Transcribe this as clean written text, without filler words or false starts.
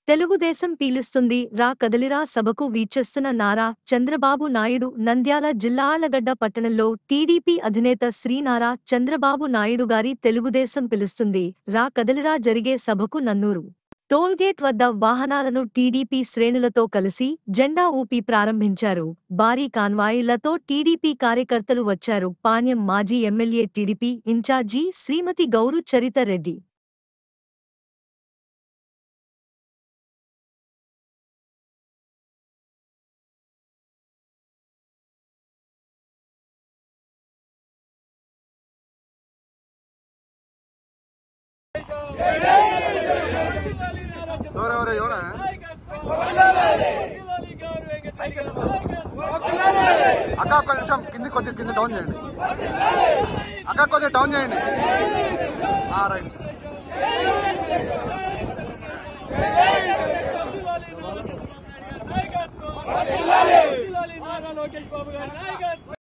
తెలుగుదేశం పీలుస్తుంది రా కదలిరా సభకు వీచేస్తున్న నారా చంద్రబాబు నాయుడు నంద్యాల జిల్లా ఆళ్లగడ్డ పట్టణంలో టీడీపీ అధినేత శ్రీ నారా చంద్రబాబు నాయుడు గారి తెలుగుదేశం పిలుస్తుంది రా కదలిరా జరిగే సభకు నన్నూరు టోల్గేట్ వద్ద వాహనాలను టీడీపీ శ్రేణులతో కలిసి జెండా ఊపి ప్రారంభించారు. భారీ కాన్వాయ్లతో టీడీపీ కార్యకర్తలు వచ్చారు. పాణ్యం మాజీ MLA TDP incharge Srimathi Gowru Charitha Reddy అక్క ఒక్క నిమిషం కింద డౌన్ చేయండి. అక్క కొంచెం డౌన్ చేయండి. రైట్.